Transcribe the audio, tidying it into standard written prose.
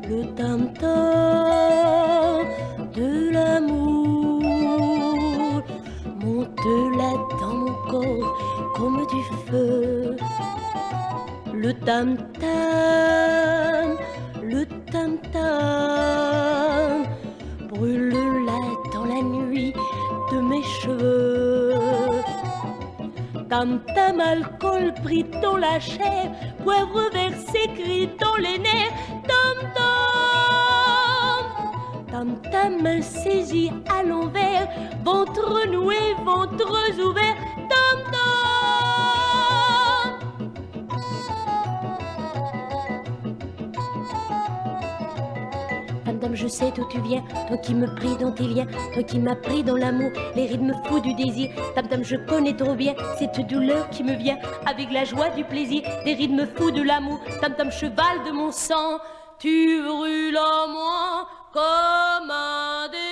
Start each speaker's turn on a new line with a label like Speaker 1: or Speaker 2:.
Speaker 1: le tam-tam de l'amour monte là dans mon corps comme du feu. Le tam-tam, le tam-tam brûle là dans la nuit de mes cheveux. Tam-tam, alcool pris dans la chair, poivre versé gris dans les nerfs. Tam-tam, tam-tam, main saisie à l'envers, ventre noué, ventre ouvert. Tam-tam. Tam-tam, je sais d'où tu viens, toi qui me pris dans tes liens, toi qui m'as pris dans l'amour, les rythmes fous du désir. Tam-tam, je connais trop bien cette douleur qui me vient avec la joie du plaisir, des rythmes fous de l'amour. Tam-tam, cheval de mon sang, tu brûles en moi comme un désir.